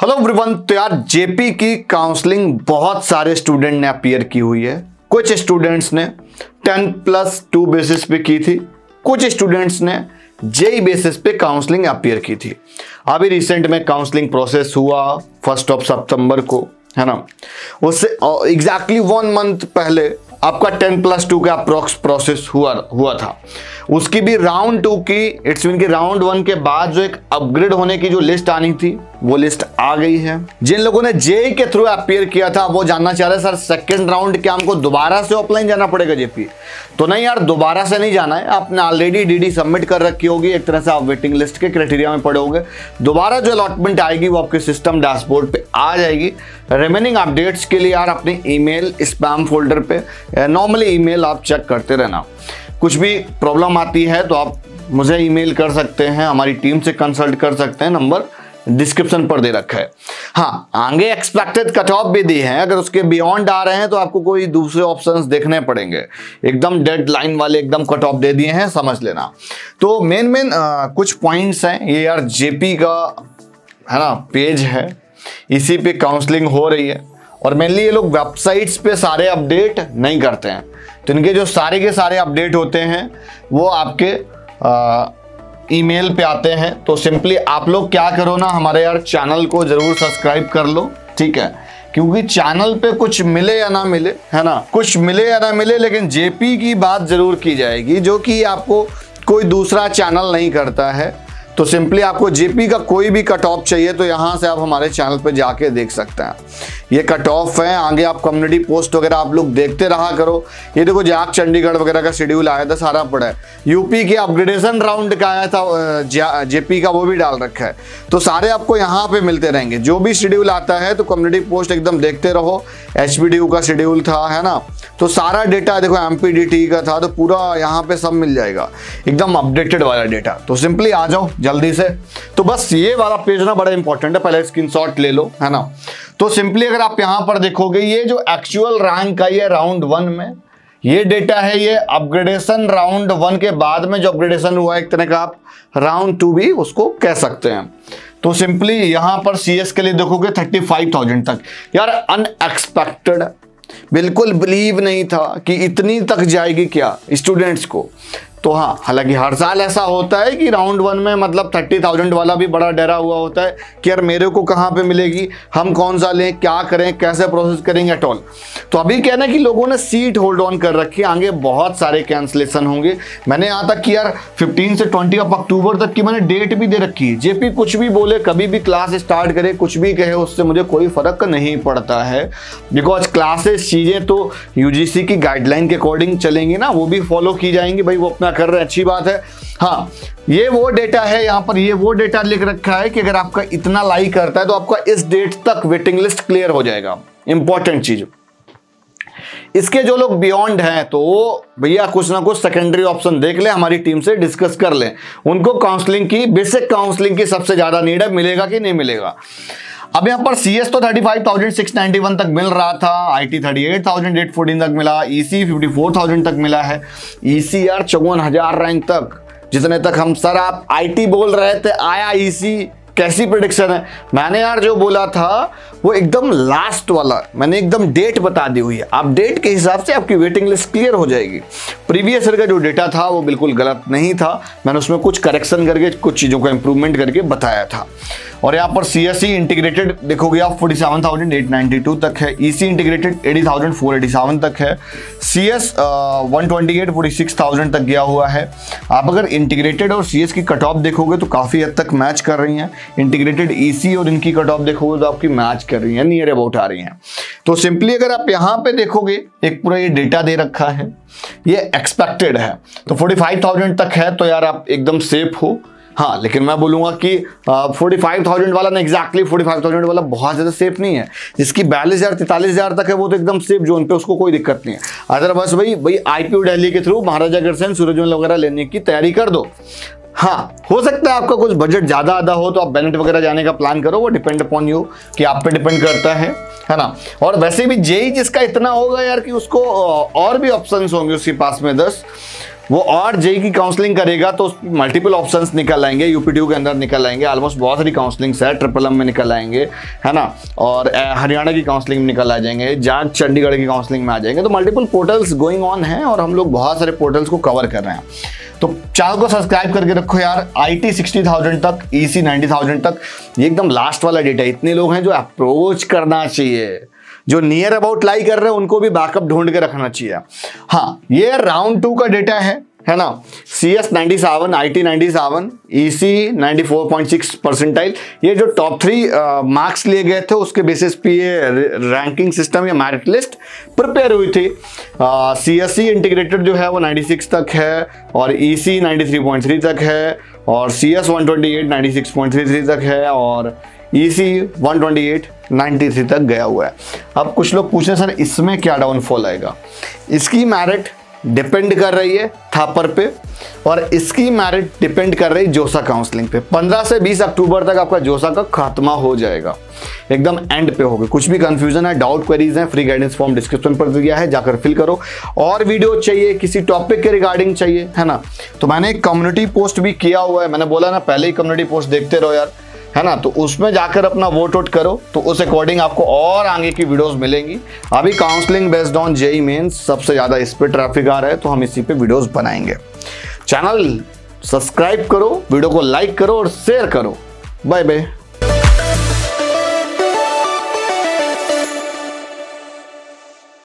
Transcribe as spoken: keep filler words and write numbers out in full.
Hello everyone. तो यार JP की काउंसलिंग बहुत सारे स्टूडेंट ने अपीयर की हुई है। कुछ स्टूडेंट्स ने टेन प्लस टू बेसिस पे की थी, कुछ स्टूडेंट्स ने जेई बेसिस पे काउंसलिंग अपीयर की थी। अभी रिसेंट में काउंसलिंग प्रोसेस हुआ फर्स्ट ऑफ सितंबर को, है ना। उससे एग्जैक्टली वन मंथ पहले आपका टेन प्लस टू का अप्रोक्स प्रोसेस हुआ हुआ था। उसकी भी राउंड टू की इट्स मीन की राउंड वन के बाद जो एक अपग्रेड होने की जो लिस्ट आनी थी वो लिस्ट आ गई है। जिन लोगों ने जेई के थ्रू अपीयर किया था वो जानना चाह रहे सर सेकंड राउंड क्या हमको दोबारा से ऑफलाइन जाना पड़ेगा जेपी? तो नहीं यार, दोबारा से नहीं जाना है। आपने ऑलरेडी डीडी सबमिट कर रखी होगी, एक तरह से आप वेटिंग लिस्ट के क्राइटेरिया में पड़े होंगे। दोबारा जो अलॉटमेंट आएगी वो आपके सिस्टम डैशबोर्ड पे आ जाएगी। रिमेनिंग अपडेट्स के लिए यार अपने ईमेल स्पैम फोल्डर पे नॉर्मली ईमेल आप चेक करते रहना। कुछ भी प्रॉब्लम आती है तो आप मुझे ईमेल कर सकते हैं, हमारी टीम से कंसल्ट कर सकते हैं, नंबर डिस्क्रिप्शन पर दे रखा है। हाँ, आगे एक्सपेक्टेड कट ऑफ भी दी है, अगर उसके बियॉन्ड आ रहे हैं तो आपको कोई दूसरे ऑप्शंस देखने पड़ेंगे। एकदम डेडलाइन वाले एकदम कट ऑफ दे दिए हैं, समझ लेना। तो मेन मेन कुछ पॉइंट्स हैं। ये यार जेपी का है ना पेज है, इसी पे काउंसलिंग हो रही है और मेनली ये लोग वेबसाइट्स पे सारे अपडेट नहीं करते हैं। तो इनके जो सारे के सारे अपडेट होते हैं वो आपके आ, ईमेल पे आते हैं। तो सिंपली आप लोग क्या करो ना, हमारे यार चैनल को जरूर सब्सक्राइब कर लो, ठीक है। क्योंकि चैनल पे कुछ मिले या ना मिले, है ना, कुछ मिले या ना मिले, लेकिन जेपी की बात जरूर की जाएगी जो कि आपको कोई दूसरा चैनल नहीं करता है। तो सिंपली आपको जेपी का कोई भी कट ऑफ चाहिए तो यहाँ से आप हमारे चैनल पे जाके देख सकते हैं। ये कट ऑफ है। आगे आप कम्युनिटी पोस्ट वगैरह आप लोग देखते रहा करो। ये देखो जैक चंडीगढ़ वगैरह का शेड्यूल आया था, सारा पड़ा है। यूपी के अपग्रेडेशन राउंड का आया था जेपी का, वो भी डाल रखा है। तो सारे आपको यहाँ पे मिलते रहेंगे। जो भी शेड्यूल आता है तो कम्युनिटी पोस्ट एकदम देखते रहो। एचपीडीयू का शेड्यूल था, है ना, तो सारा डेटा देखो, एमपीडीटी का था, तो पूरा यहाँ पे सब मिल जाएगा, एकदम अपडेटेड वाला डेटा। तो सिंपली आ जाओ जल्दी से। तो बस ये वाला पेज ना बड़ा इंपॉर्टेंट है, पहले स्क्रीनशॉट ले लो, है ना। तो सिंपली अगर आप यहाँ पर देखोगे ये जो एक्चुअल रैंक का ये राउंड वन में ये डेटा है, ये अपग्रेडेशन राउंड वन के बाद में जो अपग्रेडेशन हुआ, एक तरह का आप राउंड टू भी उसको कह सकते हैं। तो सिंपली यहाँ पर सीएस के लिए देखोगे थर्टी फाइव थाउजेंड तक। यार अनएक्सपेक्टेड, बिल्कुल बिलीव नहीं था कि इतनी तक जाएगी क्या स्टूडेंट्स को। तो हाँ, हालांकि हर साल ऐसा होता है कि राउंड वन में मतलब थर्टी थाउजेंड वाला भी बड़ा डरा हुआ होता है कि यार मेरे को कहाँ पे मिलेगी, हम कौन सा लें, क्या करें, कैसे प्रोसेस करेंगे एट ऑल। तो अभी क्या ना कि लोगों ने सीट होल्ड ऑन कर रखी है, आगे बहुत सारे कैंसिलेशन होंगे। मैंने यहाँ तक कि यार फिफ्टीन से ट्वेंटी ऑफ अक्टूबर तक की मैंने डेट भी दे रखी है। जेपी कुछ भी बोले, कभी भी क्लास स्टार्ट करे, कुछ भी कहे, उससे मुझे कोई फर्क नहीं पड़ता है। बिकॉज क्लासेस चीज़ें तो यूजीसी की गाइडलाइन के अकॉर्डिंग चलेंगी ना, वो भी फॉलो की जाएंगी। भाई वो अपना कर रहे हैं, अच्छी बात है। हाँ, ये वो डेटा है, यहाँ पर ये वो डेटा लिख रखा है कि अगर आपका इतना लाइक करता है तो आपका इस डेट तक वेटिंग लिस्ट क्लियर हो जाएगा। इंपॉर्टेंट चीज। इसके जो लोग बियॉन्ड हैं तो वो भैया कुछ ना कुछ सेकेंडरी ऑप्शन देख ले, हमारी टीम से डिस्कस कर ले। उनको काउंसलिंग की, बेसिक काउंसलिंग की सबसे ज्यादा नीड है, मिलेगा कि नहीं मिलेगा। अब यहाँ पर सीएस तो thirty five thousand six ninety one तक मिल रहा था, IT thirty eight thousand eight fourteen तक मिला, ईसी फिफ्टी फोर थाउजेंड तक मिला है, ईसी यार चौवन हजार रैंक तक, जितने तक हम सर आप आईटी बोल रहे थे आया ईसी। कैसी प्रेडिक्शन है? मैंने यार जो बोला था वो एकदम लास्ट वाला, मैंने एकदम डेट बता दी हुई है। आप डेट के हिसाब से आपकी वेटिंग लिस्ट क्लियर हो जाएगी। प्रीवियस ईयर का जो डेटा था वो बिल्कुल गलत नहीं था, मैंने उसमें कुछ करेक्शन करके कुछ चीज़ों को इंप्रूवमेंट करके बताया था। और यहाँ पर सीएससी इंटीग्रेटेड देखोगे आप forty seven thousand eight ninety two तक है, EC integrated eighty thousand four eighty seven तक है, CS one twenty eight forty six thousand तक गया हुआ है। आप अगर इंटीग्रेटेड और सीएस की कट ऑफ देखोगे तो काफ़ी हद तक मैच कर रही हैं। इंटीग्रेटेड ईसी और इनकी कट ऑफ देखोगे तो आपकी मैच कर रही है, नियर अबाउट आ रही हैं। तो सिंपली अगर आप यहाँ पे देखोगे एक पूरा ये डेटा दे रखा है, ये एक्सपेक्टेड है, तो फोर्टी फाइव थाउजेंड तक है तो यार आप एकदम सेफ हो। हाँ, लेकिन मैं बोलूंगा कि फोर्टी फाइव थाउजेंड वाला ना, एग्जैक्टली फोर्टी फाइव थाउजेंड वाला बहुत ज़्यादा सेफ नहीं है। जिसकी बयालीस हज़ार तैंतालीस हज़ार तक है वो तो एकदम सेफ जोन पे, उसको कोई दिक्कत नहीं है। अदरवाइज भाई भाई आईपीओ दिल्ली के थ्रू महाराजा अग्रसेन सूरजमल वगैरह लेने की तैयारी कर दो। हाँ, हो सकता है आपका कुछ बजट ज़्यादा आधा हो तो आप बेनेट वगैरह जाने का प्लान करो, वो डिपेंड अपॉन यू कि आप पे डिपेंड करता है, है ना। और वैसे भी जेई जिसका इतना होगा यार कि उसको और भी ऑप्शंस होंगे उसके पास में दस, वो और जेई की काउंसलिंग करेगा तो मल्टीपल ऑप्शंस निकल आएंगे, यूपीटीयू के अंदर निकल आएंगे, ऑलमोस्ट बहुत सारी काउंसलिंग्स है, ट्रिपल एम में निकल आएंगे, है ना, और हरियाणा की काउंसलिंग में निकल आ जाएंगे, जहाँ चंडीगढ़ की काउंसलिंग में आ जाएंगे। तो मल्टीपल पोर्टल्स गोइंग ऑन है और हम लोग बहुत सारे पोर्टल्स को कवर कर रहे हैं। तो चैनल को सब्सक्राइब करके रखो यार। आईटी सिक्सटी थाउजेंड तक, ईसी नाइन्टी थाउजेंड तक, ये एकदम लास्ट वाला डेटा। इतने लोग हैं जो अप्रोच करना चाहिए, जो नियर अबाउट लाई कर रहे हैं उनको भी बैकअप ढूंढ के रखना चाहिए। हाँ, ये राउंड टू का डेटा है है ना। C S ninety seven, I T ninety seven, E C ninety four point six percentile, ये जो टॉप थ्री मार्क्स लिए गए थे उसके बेसिस पे ये रैंकिंग सिस्टम या मेरिट लिस्ट प्रिपेयर हुई थी। सी एस सी इंटीग्रेटेड जो है वो नाइन्टी सिक्स तक है, और E C ninety three point three तक है, और C S one twenty eight ninety six point three three तक है, और E C one twenty eight ninety three तक गया हुआ है। अब कुछ लोग पूछे सर इसमें क्या डाउनफॉल आएगा। इसकी मेरिट डिपेंड कर रही है थापर पे, और इसकी मेरिट डिपेंड कर रही है जोसा काउंसलिंग पे। पंद्रह से बीस अक्टूबर तक आपका जोसा का खात्मा हो जाएगा, एकदम एंड पे होगा। कुछ भी कंफ्यूजन है, डाउट क्वेरीज हैं, फ्री गाइडेंस फॉर्म डिस्क्रिप्शन पर दिया है, जाकर फिल करो। और वीडियो चाहिए किसी टॉपिक के रिगार्डिंग चाहिए, है ना, तो मैंने एक कम्युनिटी पोस्ट भी किया हुआ है। मैंने बोला ना पहले ही कम्युनिटी पोस्ट देखते रहो यार, है ना, तो उसमें जाकर अपना वोट वोट करो, तो उस अकॉर्डिंग आपको और आगे की वीडियोस मिलेंगी। अभी counselling based on JEE Mains सबसे ज़्यादा इस पे ट्रैफिक आ रहा है, तो हम इसी पे वीडियोस बनाएंगे। चैनल सब्सक्राइब करो, वीडियो को लाइक करो और शेयर करो। Bye bye.